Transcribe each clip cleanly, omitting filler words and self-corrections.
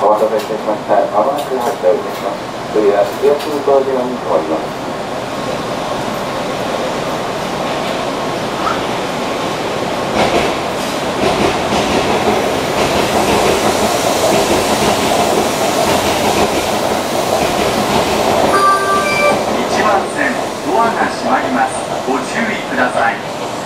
お待たせいたしました。まもなく発車いたします。次は四谷空港島に停まります。 1番線ドアが閉まります。ご注意ください。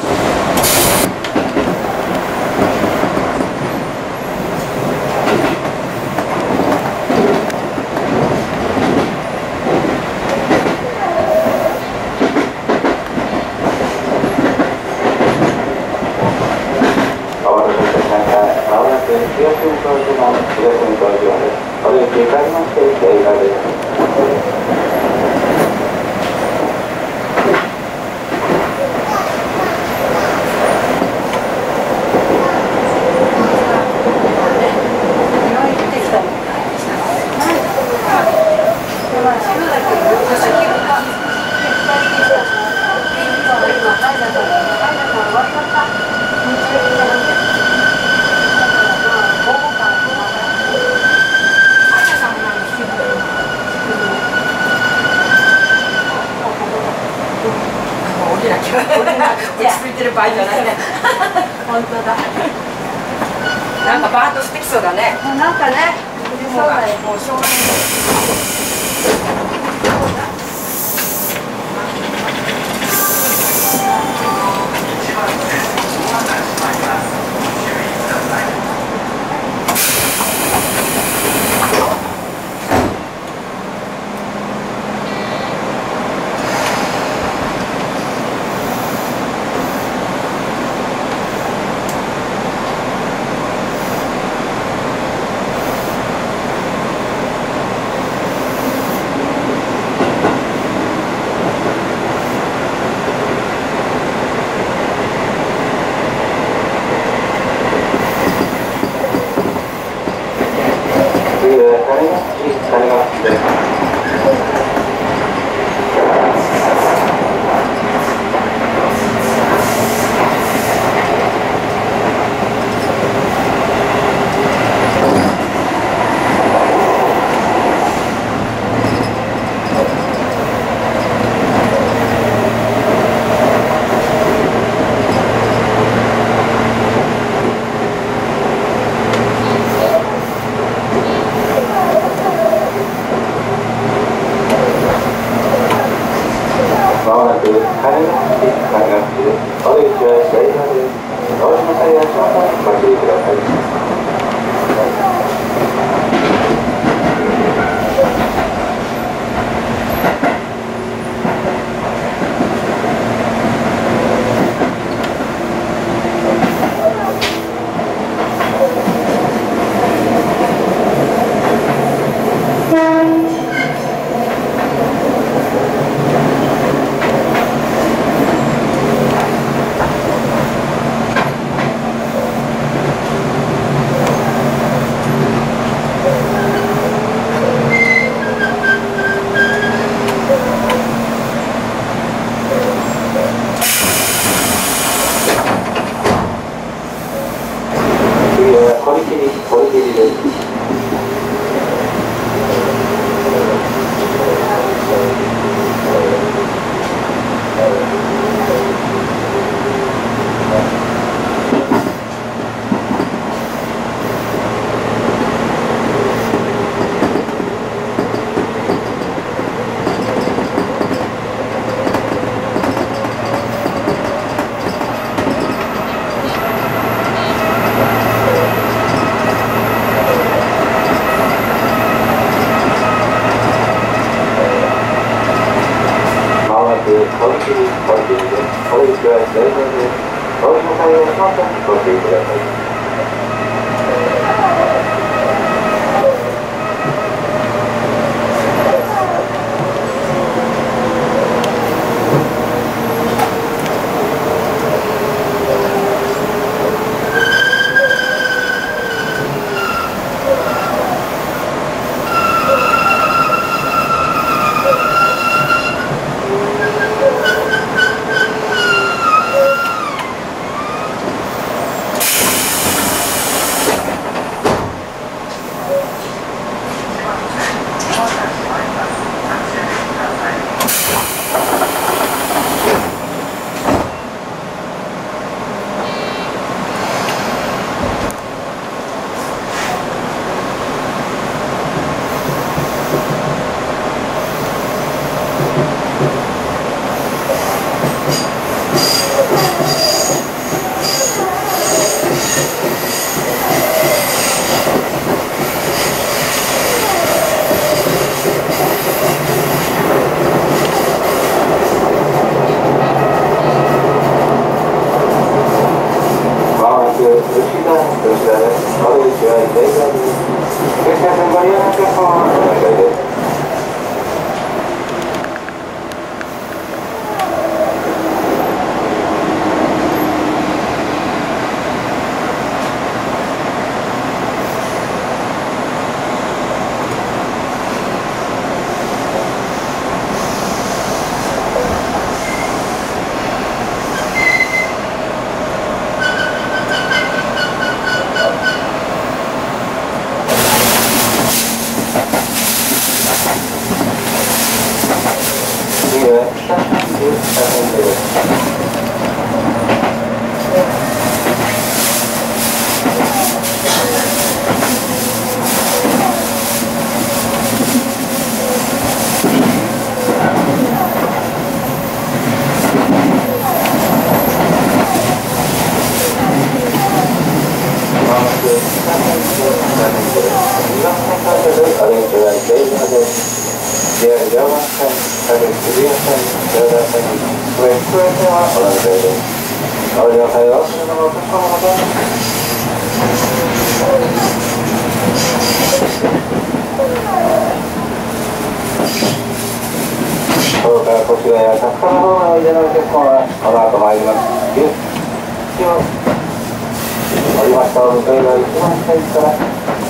落ち着いてる場合じゃないね。本当だ。なんかバーッとしてきそうだね。 なんかね、そうだよ。 もうしょうがない。 ちらです。窓口は左側です。列車線ご利用のお客様はお願いです。こちらや高田の方のおいでのお客様はこの後参ります。降りましたお迎えが一番下から